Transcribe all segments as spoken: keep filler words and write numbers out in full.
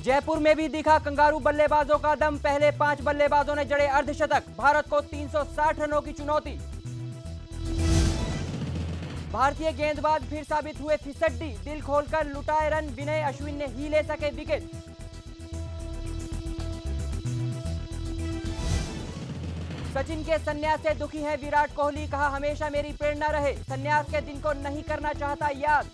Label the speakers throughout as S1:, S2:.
S1: जयपुर में भी दिखा कंगारू बल्लेबाजों का दम। पहले पांच बल्लेबाजों ने जड़े अर्धशतक। भारत को तीन सौ साठ रनों की चुनौती। भारतीय गेंदबाज फिर साबित हुए फिसड्डी। दिल खोलकर लुटाए रन। विनय अश्विन ने ही ले सके विकेट। सचिन के संन्यास से दुखी है विराट कोहली। कहा, हमेशा मेरी प्रेरणा रहे। संन्यास के दिन को नहीं करना चाहता याद।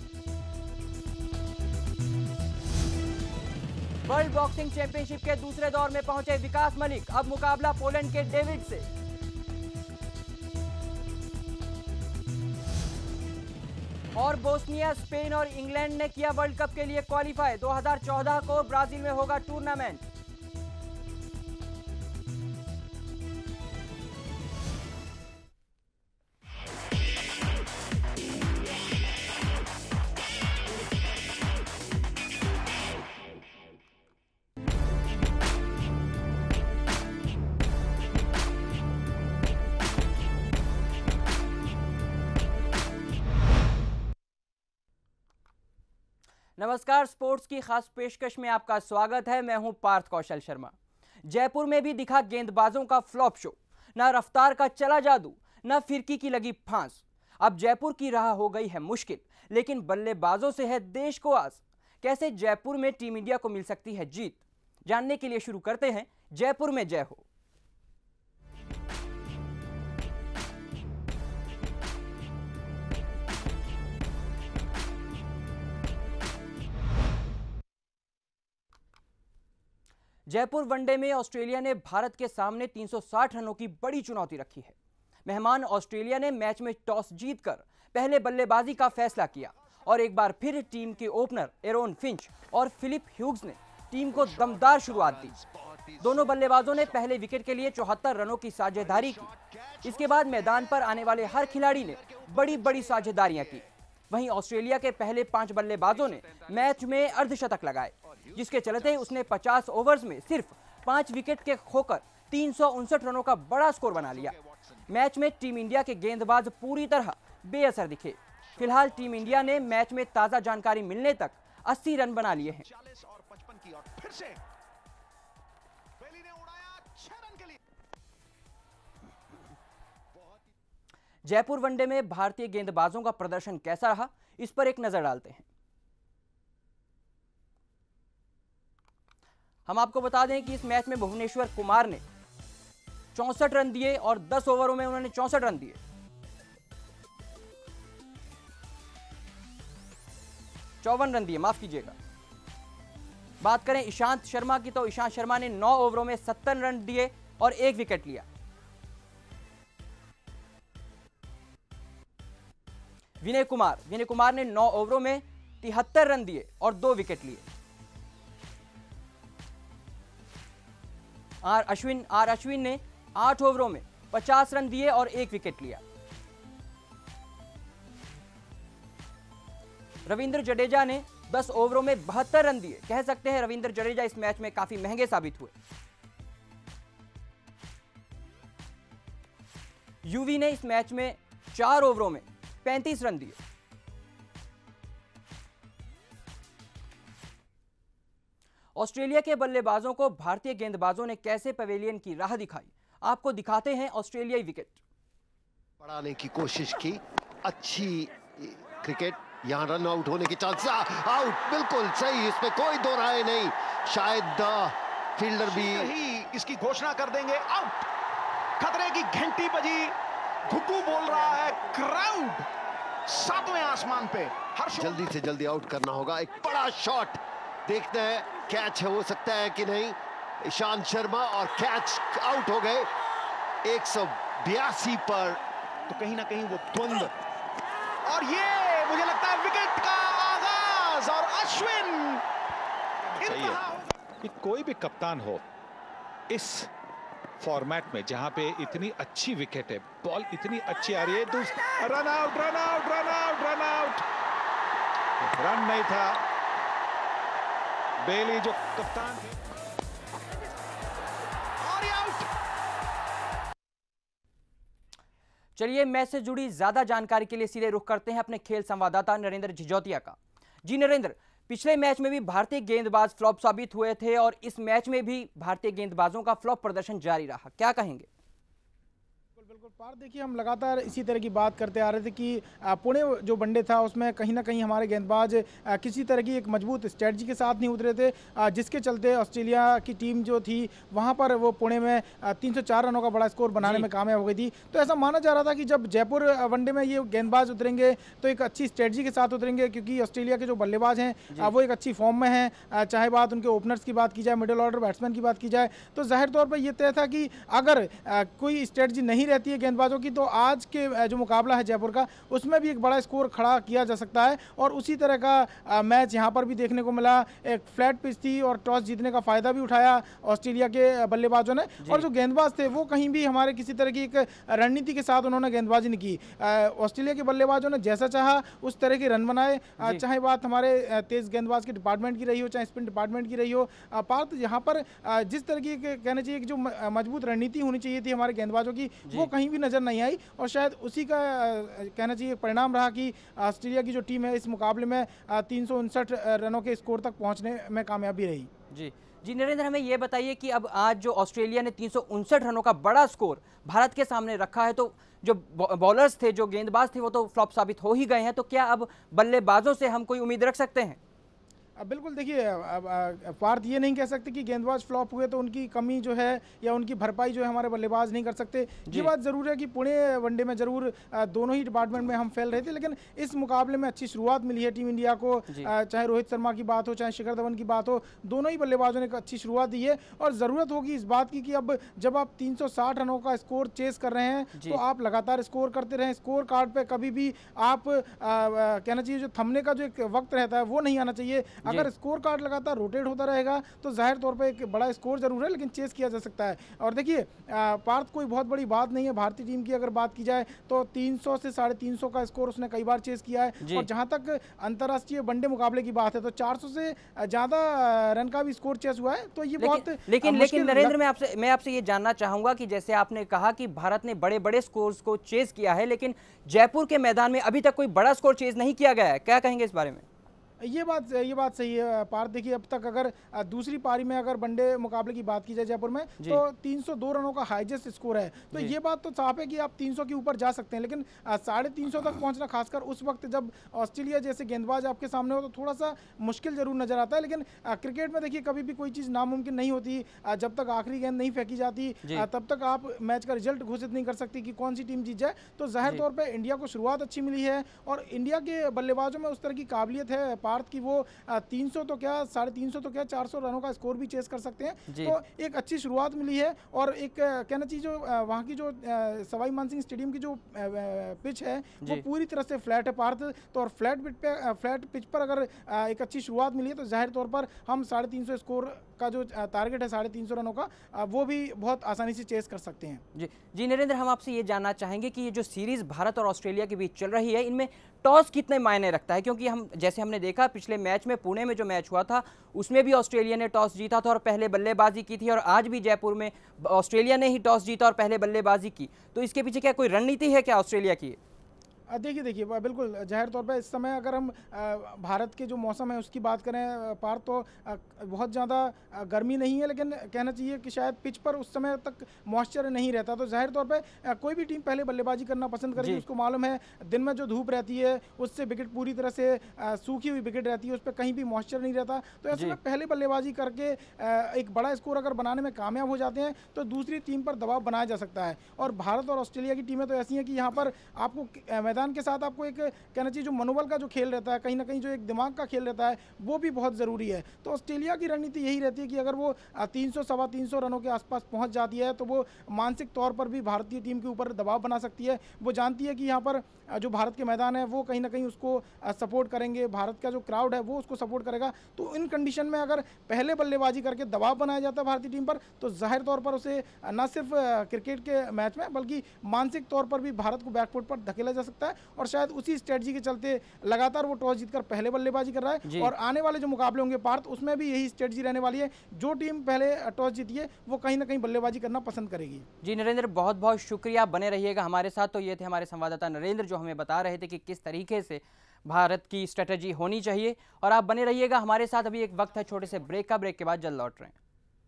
S1: वर्ल्ड बॉक्सिंग चैंपियनशिप के दूसरे दौर में पहुंचे विकास मलिक। अब मुकाबला पोलैंड के डेविड से। और बोस्निया, स्पेन और इंग्लैंड ने किया वर्ल्ड कप के लिए क्वालिफाई। दो हज़ार चौदह को ब्राजील में होगा टूर्नामेंट। नमस्कार, स्पोर्ट्स की खास पेशकश में आपका स्वागत है। मैं हूं पार्थ कौशल शर्मा। जयपुर में भी दिखा गेंदबाजों का फ्लॉप शो। ना रफ्तार का चला जादू, ना फिरकी की लगी फांस। अब जयपुर की राह हो गई है मुश्किल, लेकिन बल्लेबाजों से है देश को आस। कैसे जयपुर में टीम इंडिया को मिल सकती है जीत, जानने के लिए शुरू करते हैं जयपुर में जय हो। जयपुर वनडे में ऑस्ट्रेलिया ने भारत के सामने तीन सौ साठ रनों की बड़ी चुनौती रखी है। मेहमान ऑस्ट्रेलिया ने मैच में टॉस जीतकर पहले बल्लेबाजी का फैसला किया और एक बार फिर टीम के ओपनर एरोन फिंच और फिलिप ह्यूग्स ने टीम को दमदार शुरुआत दी। दोनों बल्लेबाजों ने पहले विकेट के लिए चौहत्तर रनों की साझेदारी की। इसके बाद मैदान पर आने वाले हर खिलाड़ी ने बड़ी बड़ी साझेदारियां की। वहीं ऑस्ट्रेलिया के पहले पांच बल्लेबाजों ने मैच में अर्धशतक लगाए, जिसके चलते उसने पचास ओवर्स में सिर्फ पांच विकेट के खोकर तीन सौ उनसठ रनों का बड़ा स्कोर बना लिया। मैच में टीम इंडिया के गेंदबाज पूरी तरह बेअसर दिखे। फिलहाल टीम इंडिया ने मैच में ताजा जानकारी मिलने तक अस्सी रन बना लिए हैं। जयपुर वनडे में भारतीय गेंदबाजों का प्रदर्शन कैसा रहा, इस पर एक नजर डालते हैं। हम आपको बता दें कि इस मैच में भुवनेश्वर कुमार ने चौसठ रन दिए और दस ओवरों में उन्होंने चौसठ रन दिए। चौवन रन दिए, माफ कीजिएगा। बात करें ईशांत शर्मा की, तो ईशांत शर्मा ने नौ ओवरों में सत्तर रन दिए और एक विकेट लिया। विनय कुमार विनय कुमार ने नौ ओवरों में तिहत्तर रन दिए और दो विकेट लिए। आर अश्विन आर अश्विन ने आठ ओवरों में पचास रन दिए और एक विकेट लिया। रविंद्र जडेजा ने दस ओवरों में बहत्तर रन दिए। कह सकते हैं रविंद्र जडेजा इस मैच में काफी महंगे साबित हुए। युवी ने इस मैच में चार ओवरों में पैंतीस रन दिए। ऑस्ट्रेलिया के बल्लेबाजों को भारतीय गेंदबाजों ने कैसे पवेलियन की राह दिखाई, आपको दिखाते हैं ऑस्ट्रेलियाई विकेट।
S2: बढ़ाने की कोशिश की, अच्छी क्रिकेट। यहां रन आउट होने की चांस, आउट, बिल्कुल सही, इसमें कोई दो राय नहीं। शायद फील्डर भी
S3: ही इसकी घोषणा कर देंगे आउट। खतरे की घंटी बजी, घुघू बोल रहा है, क्राउड सातवें आसमान पे। हर
S2: जल्दी से जल्दी आउट करना होगा। एक बड़ा शॉट, देखते हैं कैच हो सकता है कि नहीं। ईशांत शर्मा और कैच, आउट हो गए एक सौ बयासी पर।
S3: तो कहीं ना कहीं वो द्वंद्व, और ये मुझे लगता है विकेट का आगाज, और अश्विन
S4: कि कोई भी कप्तान हो इस फॉर्मेट में जहां पे इतनी अच्छी विकेट है, बॉल इतनी अच्छी आ रही है, दूसरा run out run out run out run out run नहीं था। बेली जो कप्तान थे,
S3: और आउट।
S1: चलिए मैच से जुड़ी ज्यादा जानकारी के लिए सीधे रुख करते हैं अपने खेल संवाददाता नरेंद्र झिझोतिया का। जी नरेंद्र, पिछले मैच में भी भारतीय गेंदबाज फ्लॉप साबित हुए थे और इस मैच में भी भारतीय गेंदबाजों का फ्लॉप प्रदर्शन जारी रहा, क्या कहेंगे?
S5: बिल्कुल पार, देखिए हम लगातार इसी तरह की बात करते आ रहे थे कि पुणे जो वनडे था उसमें कहीं ना कहीं हमारे गेंदबाज किसी तरह की एक मजबूत स्ट्रेटजी के साथ नहीं उतरे थे, जिसके चलते ऑस्ट्रेलिया की टीम जो थी वहां पर वो पुणे में तीन सौ चार रनों का बड़ा स्कोर बनाने में कामयाब हो गई थी। तो ऐसा माना जा रहा था कि जब जयपुर वनडे में ये गेंदबाज उतरेंगे तो एक अच्छी स्ट्रेटजी के साथ उतरेंगे, क्योंकि ऑस्ट्रेलिया के जो बल्लेबाज हैं वो एक अच्छी फॉर्म में हैं। चाहे बात उनके ओपनर्स की बात की जाए, मिडिल ऑर्डर बैट्समैन की बात की जाए, तो जाहिर तौर पर यह तय था कि अगर कोई स्ट्रेटजी नहीं रहती है गेंदबाजों की तो आज के जो मुकाबला है जयपुर का उसमें भी एक बड़ा स्कोर खड़ा किया जा सकता है। और उसी तरह का मैच यहां पर भी देखने को मिला। एक फ्लैट पिच थी और टॉस जीतने का फायदा भी उठाया ऑस्ट्रेलिया के बल्लेबाजों ने, और जो गेंदबाज थे वो कहीं भी हमारे किसी तरह की एक रणनीति के साथ उन्होंने गेंदबाजी नहीं की। ऑस्ट्रेलिया के बल्लेबाजों ने जैसा चाहा उस तरह के रन बनाए, चाहे बात हमारे तेज गेंदबाज के डिपार्टमेंट की रही हो, चाहे स्पिन डिपार्टमेंट की रही हो। पार्थ, यहाँ पर जिस तरह की कहना चाहिए कि जो मजबूत रणनीति होनी चाहिए थी हमारे गेंदबाजों की वो कहीं भी नजर नहीं आई, और शायद उसी का कहना चाहिए परिणाम रहा कि ऑस्ट्रेलिया की जो टीम है इस मुकाबले में तीन सौ उनसठ रनों के स्कोर तक पहुंचने में कामयाबी रही।
S1: जी जी नरेंद्र, हमें ये बताइए कि अब आज जो ऑस्ट्रेलिया ने तीन सौ उनसठ रनों का बड़ा स्कोर भारत के सामने रखा है, तो जो बॉलर्स थे, जो गेंदबाज थे, वो तो फ्लॉप साबित हो ही गए हैं, तो क्या अब बल्लेबाजों से हम कोई उम्मीद रख सकते हैं?
S5: अब बिल्कुल देखिए, पार्थ ये नहीं कह सकते कि गेंदबाज फ्लॉप हुए तो उनकी कमी जो है या उनकी भरपाई जो है हमारे बल्लेबाज नहीं कर सकते। ये बात ज़रूर है कि पुणे वनडे में ज़रूर दोनों ही डिपार्टमेंट में हम फेल रहे थे, लेकिन इस मुकाबले में अच्छी शुरुआत मिली है टीम इंडिया को। चाहे रोहित शर्मा की बात हो, चाहे शिखर धवन की बात हो, दोनों ही बल्लेबाजों ने एक अच्छी शुरुआत दी है। और ज़रूरत होगी इस बात की कि अब जब आप तीन सौ साठ रनों का स्कोर चेस कर रहे हैं तो आप लगातार स्कोर करते रहें। स्कोर कार्ड पर कभी भी आप कहना चाहिए जो थमने का जो एक वक्त रहता है वो नहीं आना चाहिए। अगर स्कोर कार्ड लगातार रोटेट होता रहेगा तो जाहिर तौर पे एक बड़ा स्कोर जरूर है, लेकिन चेस किया जा सकता है। और देखिए पार्थ, कोई बहुत बड़ी बात नहीं है भारतीय टीम की अगर बात की जाए तो तीन सौ से साढ़े तीन सौ का स्कोर उसने कई बार चेस किया है। और जहां तक अंतर्राष्ट्रीय वनडे मुकाबले की बात है तो चार सौ से ज्यादा रन का भी स्कोर चेस हुआ है। तो ये बहुत
S1: लेकिन लेकिन नरेंद्र, मैं आपसे मैं आपसे ये जानना चाहूंगा कि जैसे आपने कहा कि भारत ने बड़े बड़े स्कोर्स को चेस किया है, लेकिन जयपुर के मैदान में अभी तक कोई बड़ा स्कोर चेस नहीं किया गया है, क्या कहेंगे इस बारे में?
S5: ये बात ये बात सही है पार्थ। देखिए अब तक अगर दूसरी पारी में अगर वनडे मुकाबले की बात की जाए जयपुर में तो तीन सौ दो रनों का हाईएस्ट स्कोर है। तो ये बात तो साफ है कि आप तीन सौ के ऊपर जा सकते हैं, लेकिन साढ़े तीन सौ तक पहुंचना, खासकर उस वक्त जब ऑस्ट्रेलिया जैसे गेंदबाज आपके सामने हो, तो थोड़ा सा मुश्किल जरूर नजर आता है। लेकिन क्रिकेट में देखिए कभी भी कोई चीज़ नामुमकिन नहीं होती। जब तक आखिरी गेंद नहीं फेंकी जाती तब तक आप मैच का रिजल्ट घोषित नहीं कर सकती कि कौन सी टीम जीत जाए। तो जाहिर तौर पर इंडिया को शुरुआत अच्छी मिली है और इंडिया के बल्लेबाजों में उस तरह की काबिलियत है पार्थ की वो तीन सौ तो क्या, साढ़े तीन सौ तो क्या, चार सौ रनों का स्कोर भी चेस कर सकते हैं। तो एक अच्छी शुरुआत मिली है। और एक कहना चाहिए जो वहाँ की जो सवाई मानसिंह स्टेडियम की जो पिच है वो पूरी तरह से फ्लैट है पार्थ। तो और फ्लैट पिच पे फ्लैट पिच पर अगर एक अच्छी शुरुआत मिली है तो जाहिर तौर पर हम साढ़े तीन सौ स्कोर का जो टारगेट है साढ़े तीन सौ रनों का वो भी बहुत आसानी से चेस कर सकते हैं।
S1: जी जी नरेंद्र, हम आपसे ये जानना चाहेंगे कि ये जो सीरीज भारत और ऑस्ट्रेलिया के बीच चल रही है, इनमें टॉस कितने मायने रखता है? क्योंकि हम जैसे हमने देखा पिछले मैच में, पुणे में जो मैच हुआ था उसमें भी ऑस्ट्रेलिया ने टॉस जीता था और पहले बल्लेबाजी की थी, और आज भी जयपुर में ऑस्ट्रेलिया ने ही टॉस जीता और पहले बल्लेबाजी की। तो इसके पीछे क्या कोई रणनीति है क्या ऑस्ट्रेलिया की?
S5: देखिए देखिए बिल्कुल जाहिर तौर पर इस समय अगर हम भारत के जो मौसम है उसकी बात करें पार्थ, तो बहुत ज़्यादा गर्मी नहीं है, लेकिन कहना चाहिए कि शायद पिच पर उस समय तक मॉइस्चर नहीं रहता। तो जाहिर तौर पे कोई भी टीम पहले बल्लेबाजी करना पसंद करेगी। उसको मालूम है दिन में जो धूप रहती है उससे विकेट पूरी तरह से सूखी हुई विकेट रहती है, उस पर कहीं भी मॉइस्चर नहीं रहता। तो ऐसे में पहले बल्लेबाजी करके एक बड़ा स्कोर अगर बनाने में कामयाब हो जाते हैं तो दूसरी टीम पर दबाव बनाया जा सकता है। और भारत और ऑस्ट्रेलिया की टीमें तो ऐसी हैं कि यहाँ पर आपको मैदान के साथ आपको एक कहना चाहिए जो मनोबल का जो खेल रहता है, कहीं ना कहीं जो एक दिमाग का खेल रहता है वो भी बहुत ज़रूरी है। तो ऑस्ट्रेलिया की रणनीति यही रहती है कि अगर वो तीन सौ सवा तीन सौ रनों के आसपास पहुंच जाती है तो वो मानसिक तौर पर भी भारतीय टीम के ऊपर दबाव बना सकती है। वो जानती है कि यहाँ पर जो भारत के मैदान है वो कहीं ना कहीं उसको सपोर्ट करेंगे, भारत का जो क्राउड है वो उसको सपोर्ट करेगा। तो इन कंडीशन में अगर पहले बल्लेबाजी करके दबाव बनाया जाता है भारतीय टीम पर तो जाहिर तौर पर उसे न सिर्फ क्रिकेट के मैच में बल्कि मानसिक तौर पर भी भारत को बैकफुट पर धकेला जा सकता है। और शायद उसी स्ट्रेटजी के चलते लगातार वो टॉस जीतकर पहले बल्लेबाजी कर रहा है। और आने वाले जो मुकाबले होंगे पार्थ, उसमें भी यही स्ट्रेटजी रहने वाली है। जो टीम पहले टॉस जीती है वो कहीं ना कहीं बल्लेबाजी करना पसंद करेगी।
S1: जी नरेंद्र, बहुत बहुत शुक्रिया, बने रहिएगा हमारे साथ। तो ये थे हमारे संवाददाता नरेंद्र जो हमें बता रहे थे कि किस तरीके से भारत की स्ट्रेटजी होनी चाहिए। और आप बने रहिएगा हमारे साथ, अभी एक वक्त है छोटे से ब्रेक का, ब्रेक के बाद जल्द लौट रहे हैं।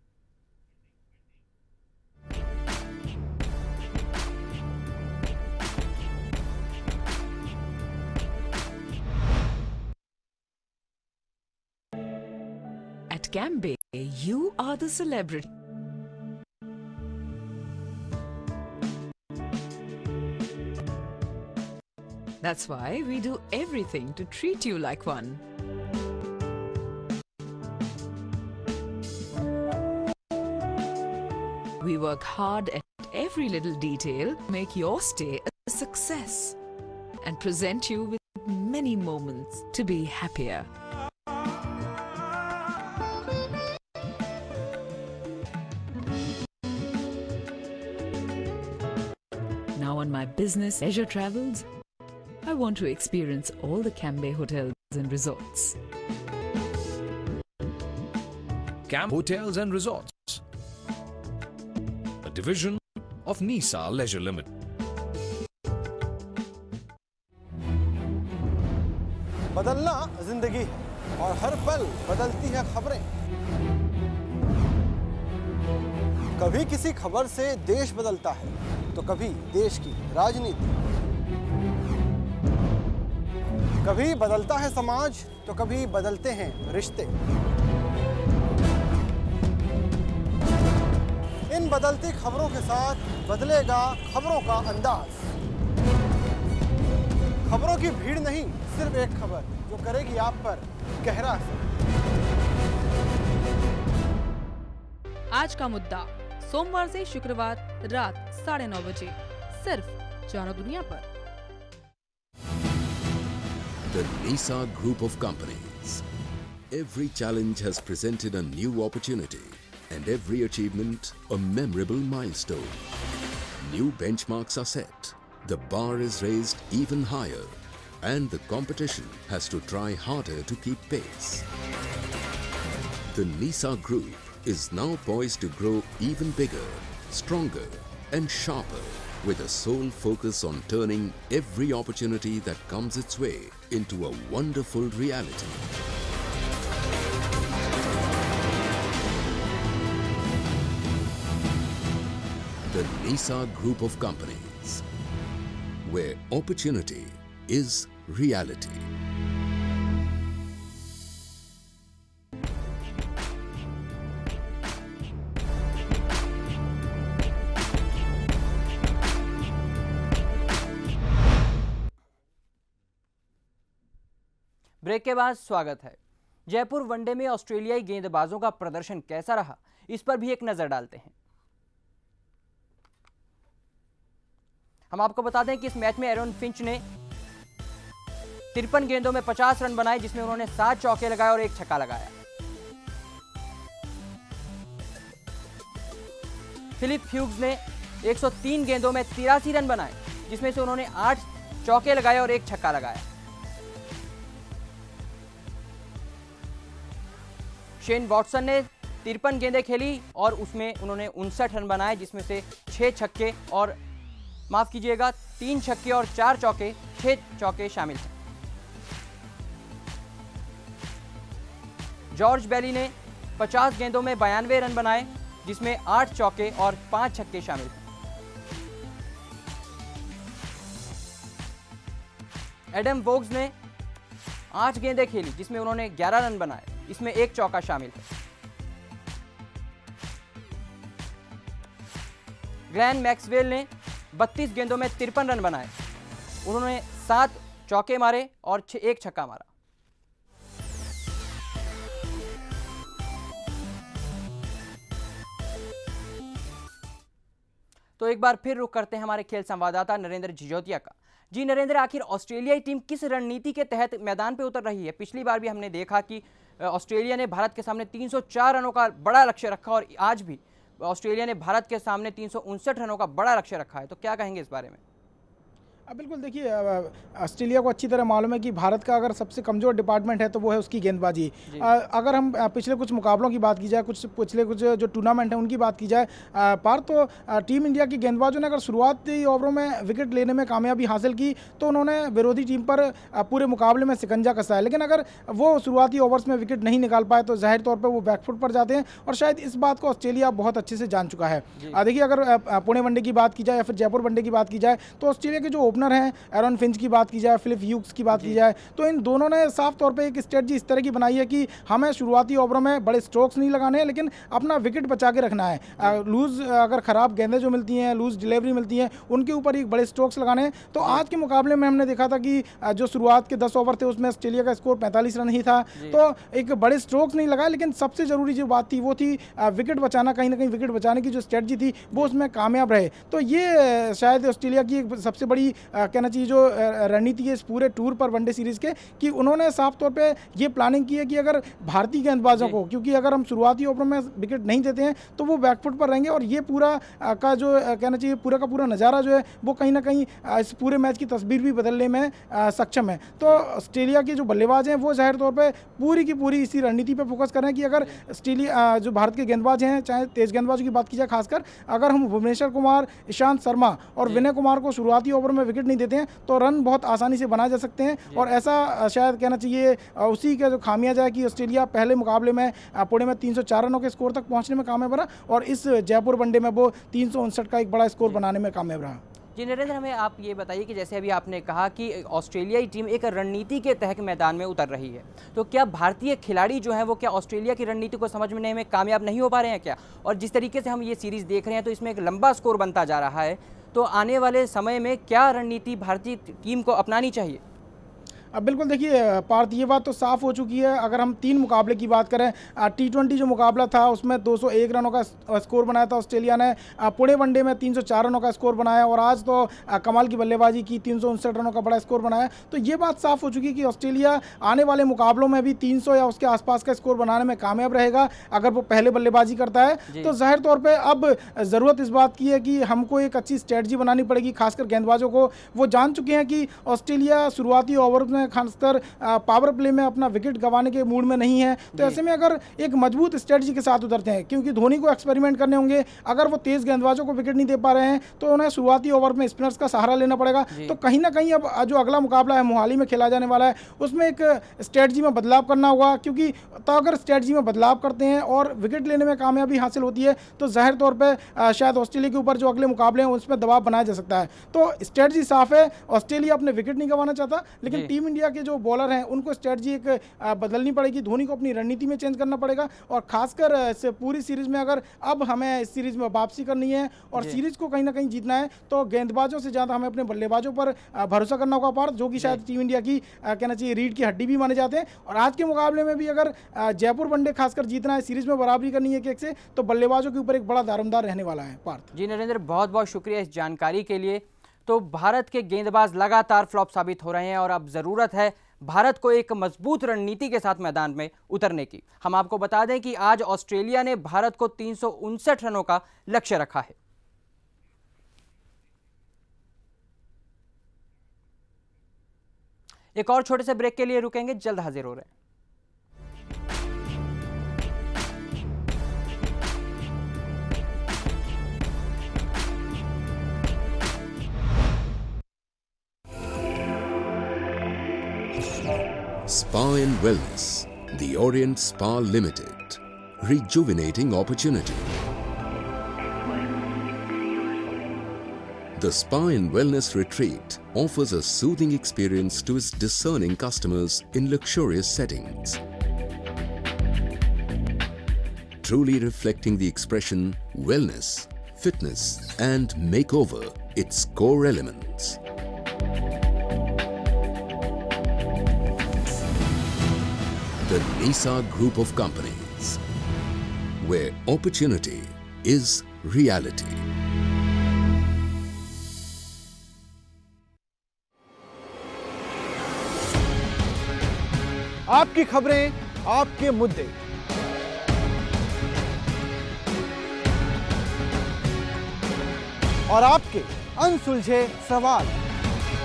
S6: At Cambay, you are the celebrity. That's why we do everything to treat you like one. We work hard at every little detail, make your stay a success, and present you with many moments to be happier. Now on my business leisure travels, I want to experience all the Cambay hotels and resorts.
S7: Camp Hotels and Resorts, a division of Nisa Leisure Limited.
S8: बदलना जिंदगी है और हर पल बदलती है खबरें। कभी किसी खबर से देश बदलता है तो कभी देश की राजनीति, कभी बदलता है समाज तो कभी बदलते हैं रिश्ते। इन बदलती खबरों के साथ बदलेगा खबरों का अंदाज। खबरों की भीड़ नहीं, सिर्फ एक खबर जो करेगी आप पर गहरा असर।
S9: आज का मुद्दा सोमवार से शुक्रवार रात साढ़े नौ बजे सिर्फ जानो दुनिया पर।
S10: The Nisa Group of Companies. Every challenge has presented a new opportunity and every achievement a memorable milestone. New benchmarks are set, the bar is raised even higher and the competition has to try harder to keep pace. The Nisa Group is now poised to grow even bigger, stronger and sharper with a sole focus on turning every opportunity that comes its way into a wonderful reality. The Nisa Group of Companies, where opportunity is reality.
S1: Break के बाद स्वागत है। Jaipur one day में ऑस्ट्रेलियाई गेंदबाजों का प्रदर्शन कैसा रहा, इस पर भी एक नजर डालते हैं। हम आपको बता दें कि इस मैच में एरन फिंच ने तिरपन गेंदों में पचास रन बनाए, जिसमें उन्होंने सात चौके लगाए और एक छक्का लगाया। फिलिप ह्यूग्स ने एक सौ तीन गेंदों में तिरासी रन बनाए, जिसमें से उन्होंने आठ चौके लगाए और एक छक्का लगाया। शेन वॉटसन ने तिरपन गेंदें खेली और उसमें उन्होंने उनसठ रन बनाए, जिसमें से छह छक्के और माफ कीजिएगा तीन छक्के और चार चौके छह चौके शामिल थे। जॉर्ज बेली ने पचास गेंदों में बयानवे रन बनाए, जिसमें आठ चौके और पांच छक्के शामिल थे। एडम वोग्स ने आठ गेंदें खेली, जिसमें उन्होंने ग्यारह रन बनाए, इसमें एक चौका शामिल है। ग्लेन मैक्सवेल ने बत्तीस गेंदों में तिरपन रन बनाए, उन्होंने सात चौके मारे और एक छक्का मारा। तो एक बार फिर रुख करते हैं हमारे खेल संवाददाता नरेंद्र झिझोतिया का। जी नरेंद्र, आखिर ऑस्ट्रेलियाई टीम किस रणनीति के तहत मैदान पे उतर रही है? पिछली बार भी हमने देखा कि ऑस्ट्रेलिया ने भारत के सामने तीन सौ चार रनों का बड़ा लक्ष्य रखा और आज भी ऑस्ट्रेलिया ने भारत के सामने तीन सौ उनसठ रनों का बड़ा लक्ष्य रखा है, तो क्या कहेंगे इस बारे में?
S5: बिल्कुल, देखिए ऑस्ट्रेलिया को अच्छी तरह मालूम है कि भारत का अगर सबसे कमज़ोर डिपार्टमेंट है तो वो है उसकी गेंदबाजी। अगर हम पिछले कुछ मुकाबलों की बात की जाए, कुछ पिछले कुछ जो टूर्नामेंट है उनकी बात की जाए पार, तो टीम इंडिया की गेंदबाजों ने अगर शुरुआती ओवरों में विकेट लेने में कामयाबी हासिल की तो उन्होंने विरोधी टीम पर पूरे मुकाबले में शिकंजा कसा है। लेकिन अगर वो शुरुआती ओवर्स में विकेट नहीं निकाल पाए तो जाहिर तौर पर वो बैकफुट पर जाते हैं, और शायद इस बात को ऑस्ट्रेलिया बहुत अच्छे से जान चुका है। देखिए, अगर पुणे वनडे की बात की जाए या फिर जयपुर वनडे की बात की जाए तो ऑस्ट्रेलिया के जो ओपनर हैं, एरन फिंच की बात की जाए, फिलिप ह्यूग्स की बात की जाए, तो इन दोनों ने साफ तौर पे एक स्ट्रेटजी इस तरह की बनाई है कि हमें शुरुआती ओवरों में बड़े स्ट्रोक्स नहीं लगाने हैं, लेकिन अपना विकेट बचा के रखना है। लूज अगर ख़राब गेंदें जो मिलती हैं, लूज डिलीवरी मिलती हैं, उनके ऊपर ही बड़े स्ट्रोक्स लगाने हैं। तो आज के मुकाबले में हमने देखा था कि जो शुरुआत के दस ओवर थे उसमें ऑस्ट्रेलिया का स्कोर पैंतालीस रन ही था, तो एक बड़े स्ट्रोक्स नहीं लगाए, लेकिन सबसे ज़रूरी जो बात थी वो थी विकेट बचाना। कहीं ना कहीं विकेट बचाने की जो स्ट्रेटजी थी वो उसमें कामयाब रहे। तो ये शायद ऑस्ट्रेलिया की एक सबसे बड़ी कहना चाहिए जो रणनीति है इस पूरे टूर पर वनडे सीरीज़ के, कि उन्होंने साफ तौर पे ये प्लानिंग की है कि अगर भारतीय गेंदबाजों को, क्योंकि अगर हम शुरुआती ओवरों में विकेट नहीं देते हैं तो वो बैकफुट पर रहेंगे, और ये पूरा का जो कहना चाहिए पूरा का पूरा नज़ारा जो है वो कहीं ना कहीं इस पूरे मैच की तस्वीर भी बदलने में सक्षम है। तो ऑस्ट्रेलिया के जो बल्लेबाज हैं वो जाहिर तौर पर पूरी की पूरी इसी रणनीति पर फोकस कर रहे हैं कि अगर ऑस्ट्रेलिया जो भारत के गेंदबाज हैं, चाहे तेज गेंदबाजों की बात की जाए, खासकर अगर हम भुवनेश्वर कुमार, ईशांत शर्मा और विनय कुमार को शुरुआती ओवर में विकेट नहीं देते हैं तो रन बहुत आसानी से बनाए जा सकते हैं। और ऐसा शायद कहना चाहिए उसी का जो खामियाजा है कि ऑस्ट्रेलिया पहले मुकाबले में पुणे में तीन सौ चार रनों के स्कोर तक पहुंचने में कामयाब रहा, और इस जयपुर वनडे में वो तीन सौ उनसठ का एक बड़ा स्कोर बनाने में कामयाब रहा।
S1: जी नरेंद्र, हमें आप ये बताइए कि जैसे अभी आपने कहा कि ऑस्ट्रेलियाई टीम एक रणनीति के तहत मैदान में उतर रही है, तो क्या भारतीय खिलाड़ी जो हैं वो क्या ऑस्ट्रेलिया की रणनीति को समझने में कामयाब नहीं हो पा रहे हैं क्या? और जिस तरीके से हम ये सीरीज़ देख रहे हैं तो इसमें एक लंबा स्कोर बनता जा रहा है, तो आने वाले समय में क्या रणनीति भारतीय टीम को अपनानी चाहिए?
S5: अब बिल्कुल देखिए पार्थ, ये बात तो साफ हो चुकी है। अगर हम तीन मुकाबले की बात करें, टी ट्वेंटी जो मुकाबला था उसमें दो सौ एक रनों का स्कोर बनाया था ऑस्ट्रेलिया ने, पुणे वनडे में तीन सौ चार रनों का स्कोर बनाया, और आज तो कमाल की बल्लेबाजी की, तीन सौ उनसठ रनों का बड़ा स्कोर बनाया। तो ये बात साफ हो चुकी है कि ऑस्ट्रेलिया आने वाले मुकाबलों में भी तीन सौ या उसके आसपास का स्कोर बनाने में कामयाब रहेगा अगर वो पहले बल्लेबाजी करता है। तो जाहिर तौर पर अब ज़रूरत इस बात की है कि हमको एक अच्छी स्ट्रेटजी बनानी पड़ेगी, खासकर गेंदबाजों को। वो जान चुके हैं कि ऑस्ट्रेलिया शुरुआती ओवर में खासकर पावर प्ले में अपना विकेट गंवाने के मूड में नहीं है। तो ऐसे में अगर एक मजबूत स्ट्रेटजी के साथ उतरते हैं, क्योंकि धोनी को एक्सपेरिमेंट करने होंगे, अगर वो तेज गेंदबाजों को विकेट नहीं दे पा रहे हैं तो उन्हें शुरुआती ओवर में स्पिनर्स का सहारा लेना पड़ेगा। तो कहीं ना कहीं अब जो अगला मुकाबला है मोहाली में खेला जाने वाला है उसमें एक स्ट्रेटजी में बदलाव करना होगा, क्योंकि तो अगर स्ट्रेटजी में बदलाव करते हैं और विकेट लेने में कामयाबी हासिल होती है तो जाहिर तौर पर शायद ऑस्ट्रेलिया के ऊपर जो अगले मुकाबले हैं उसमें दबाव बनाया जा सकता है। तो स्ट्रेटजी साफ है, ऑस्ट्रेलिया अपने विकेट नहीं गंवाना चाहता, लेकिन टीम इंडिया के जो बॉलर हैं उनको स्ट्रेटजी एक बदलनी पड़ेगी, धोनी को अपनी रणनीति में चेंज करना पड़ेगा। और खासकर इस पूरी सीरीज में अगर अब हमें इस सीरीज में वापसी करनी है और सीरीज को कहीं ना कहीं जीतना है तो गेंदबाजों से ज़्यादा हमें अपने बल्लेबाजों पर भरोसा करना होगा पार्थ, जो कि शायद टीम इंडिया की कहना चाहिए रीढ़ की हड्डी भी माने जाते हैं। और आज के मुकाबले में भी अगर जयपुर वनडे खासकर जीतना है, सीरीज में बराबरी करनी है एक से, तो बल्लेबाजों के ऊपर एक बड़ा दारोमदार रहने वाला है पार्थ।
S1: जी नरेंद्र, बहुत बहुत शुक्रिया इस जानकारी के लिए। तो भारत के गेंदबाज लगातार फ्लॉप साबित हो रहे हैं और अब ज़रूरत है भारत को एक मजबूत रणनीति के साथ मैदान में उतरने की। हम आपको बता दें कि आज ऑस्ट्रेलिया ने भारत को तीन सौ उनसठ रनों का लक्ष्य रखा है। एक और छोटे से ब्रेक के लिए रुकेंगे, जल्द हाजिर हो रहे हैं।
S10: Spa and Wellness, the Orient Spa Limited, rejuvenating opportunity. The Spa and Wellness Retreat offers a soothing experience to its discerning customers in luxurious settings. Truly reflecting the expression wellness, fitness and makeover, its core elements. The NISA Group of Companies, where opportunity is reality.
S8: आपकी खबरें, आपके मुद्दे, और आपके अनसुलझे सवाल।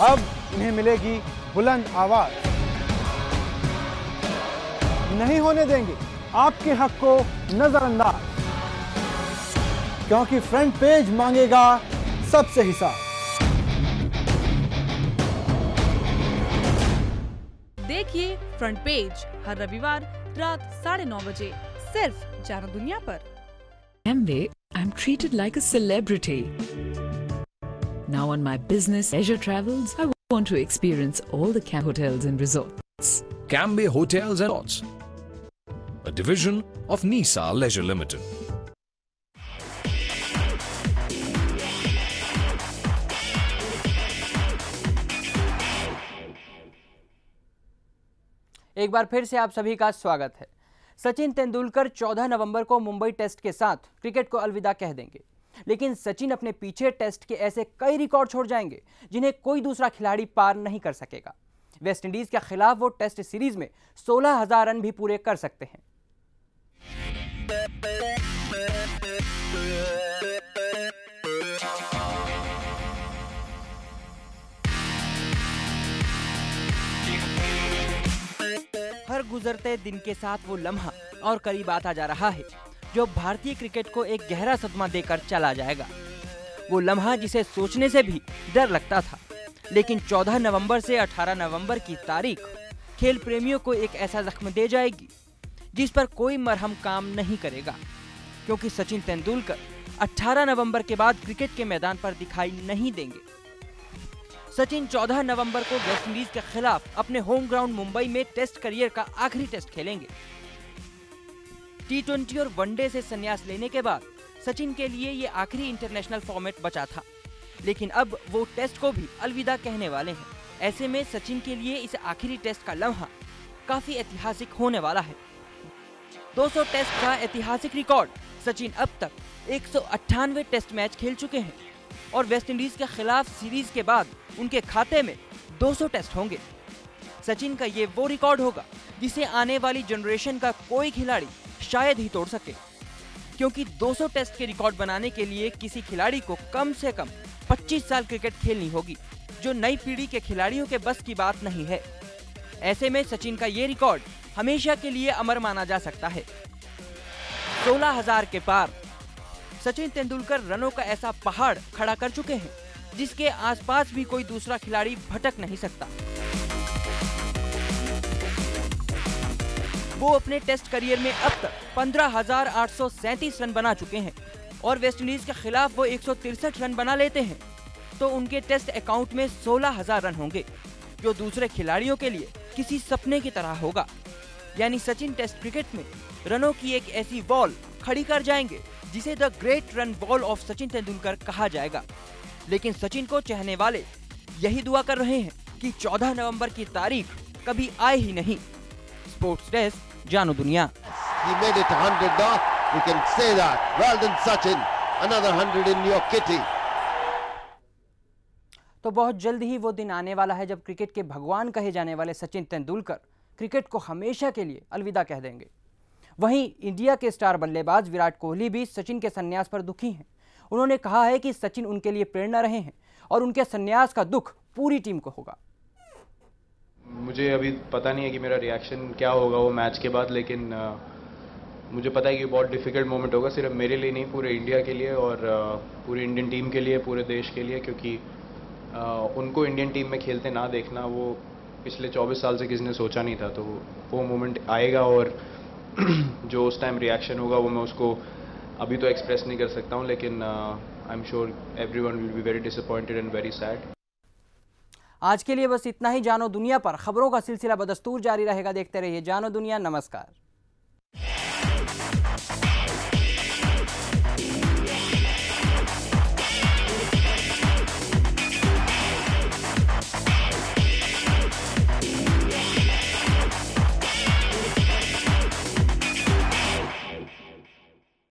S8: अब इन्हें मिलेगी बुलंद आवाज। नहीं होने देंगे आपके हक को नजरअंदाज, क्योंकि फ्रंट पेज मांगेगा सबसे हिसाब।
S9: देखिए फ्रंट पेज हर रविवार रात साढ़े नौ बजे सिर्फ जानो दुनिया पर।
S6: Amway, I'm treated like a celebrity. Now on my business leisure travels, I want to experience all the Camp hotels and resorts.
S7: Camway Hotels and Resorts, a division of Nisa Leisure Limited.
S1: एक बार फिर से आप सभी का स्वागत है। सचिन तेंदुलकर चौदह नवंबर को मुंबई टेस्ट के साथ क्रिकेट को अलविदा कह देंगे, लेकिन सचिन अपने पीछे टेस्ट के ऐसे कई रिकॉर्ड छोड़ जाएंगे जिन्हें कोई दूसरा खिलाड़ी पार नहीं कर सकेगा। वेस्टइंडीज के खिलाफ वो टेस्ट सीरीज में सोलह हजार रन भी पूरे कर सकते हैं। हर गुजरते दिन के साथ वो लम्हा और करीब आता जा रहा है जो भारतीय क्रिकेट को एक गहरा सदमा देकर चला जाएगा। वो लम्हा जिसे सोचने से भी डर लगता था, लेकिन चौदह नवंबर से अठारह नवंबर की तारीख खेल प्रेमियों को एक ऐसा जख्म दे जाएगी जिस पर कोई मरहम काम नहीं करेगा, क्योंकि सचिन तेंदुलकर अठारह नवंबर के बाद क्रिकेट के मैदान पर दिखाई नहीं देंगे। सचिन चौदह नवंबर को वेस्टइंडीज के खिलाफ अपने होम ग्राउंड मुंबई में टेस्ट करियर का आखिरी टेस्ट खेलेंगे। टी ट्वेंटी और वनडे से संन्यास लेने के बाद सचिन के लिए ये आखिरी इंटरनेशनल फॉर्मेट बचा था, लेकिन अब वो टेस्ट को भी अलविदा कहने वाले हैं। ऐसे में सचिन के लिए इस आखिरी टेस्ट का लम्हा काफी ऐतिहासिक होने वाला है। दो सौ टेस्ट का ऐतिहासिक रिकॉर्ड सचिन अब तक एक सौ अट्ठानवे टेस्ट मैच खेल चुके हैं और वेस्टइंडीज के खिलाफ सीरीज के बाद उनके खाते में दो सौ टेस्ट होंगे। सचिन का ये वो रिकॉर्ड होगा जिसे आने वाली जनरेशन का कोई खिलाड़ी शायद ही तोड़ सके, क्योंकि दो सौ टेस्ट के रिकॉर्ड बनाने के लिए किसी खिलाड़ी को कम से कम पच्चीस साल क्रिकेट खेलनी होगी, जो नई पीढ़ी के खिलाड़ियों के बस की बात नहीं है। ऐसे में सचिन का ये रिकॉर्ड हमेशा के लिए अमर माना जा सकता है। सोलह हजार के पार सचिन तेंदुलकर रनों का ऐसा पहाड़ खड़ा कर चुके हैं जिसके आसपास भी कोई दूसरा खिलाड़ी भटक नहीं सकता। वो अपने टेस्ट करियर में अब तक पंद्रह हजार आठ सौ सैंतीस रन बना चुके हैं और वेस्टइंडीज के खिलाफ वो एक सौ तिरसठ रन बना लेते हैं तो उनके टेस्ट अकाउंट में सोलह हजार रन होंगे, जो दूसरे खिलाड़ियों के लिए किसी सपने की तरह होगा। यानी सचिन टेस्ट क्रिकेट में रनों की एक ऐसी वॉल खड़ी कर जाएंगे जिसे the great run wall of Sachin Tendulkar कहा जाएगा। लेकिन सचिन को चाहने वाले यही दुआ कर रहे हैं कि चौदह नवंबर की तारीख कभी आए ही नहीं। स्पोर्ट्स डेस्क, जानो दुनिया।
S2: He made it one hundred now. We can say that. Well done, Sachin. Another one hundred in your kitty.
S1: तो बहुत जल्द ही वो दिन आने वाला है जब क्रिकेट के भगवान कहे जाने वाले सचिन तेंदुलकर क्रिकेट को हमेशा के लिए अलविदा कह देंगे। वहीं इंडिया के स्टार बल्लेबाज विराट कोहली भी सचिन के संन्यास पर दुखी हैं। उन्होंने कहा है कि सचिन उनके लिए प्रेरणा रहे हैं और उनके संन्यास का दुख पूरी टीम को होगा।
S11: मुझे अभी पता नहीं है कि मेरा रिएक्शन क्या होगा वो मैच के बाद, लेकिन आ, मुझे पता है कि बहुत डिफ़िकल्ट मोमेंट होगा, सिर्फ मेरे लिए नहीं, पूरे इंडिया के लिए और आ, पूरी इंडियन टीम के लिए, पूरे देश के लिए, क्योंकि आ, उनको इंडियन टीम में खेलते ना देखना वो पिछले चौबीस साल से किसी ने सोचा नहीं था। तो वो मोमेंट आएगा और जो उस टाइम रिएक्शन होगा वो मैं उसको अभी तो एक्सप्रेस नहीं कर सकता हूँ, लेकिन I am sure everyone will be very disappointed and very sad.
S1: आज के लिए बस इतना ही। जानो दुनिया पर खबरों का सिलसिला बदस्तूर जारी रहेगा। देखते रहिए जानो दुनिया। नमस्कार।